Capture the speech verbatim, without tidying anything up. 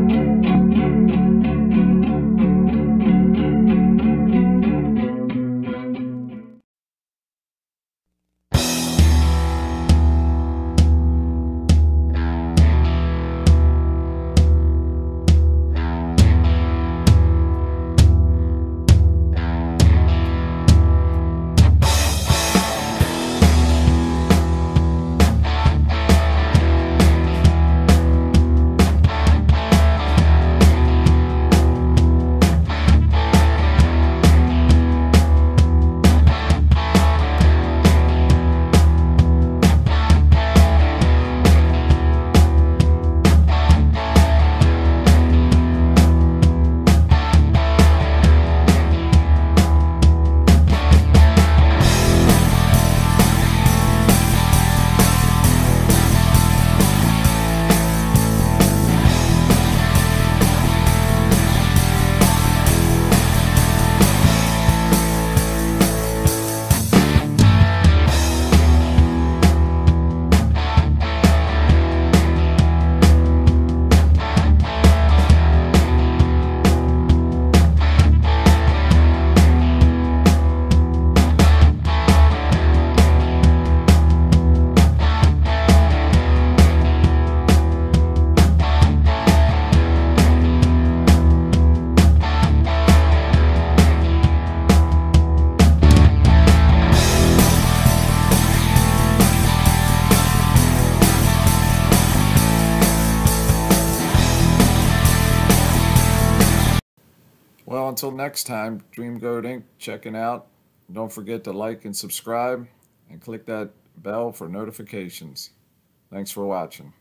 Well, until next time, Dreamgoatinc checking out. Don't forget to like and subscribe and click that bell for notifications. Thanks for watching.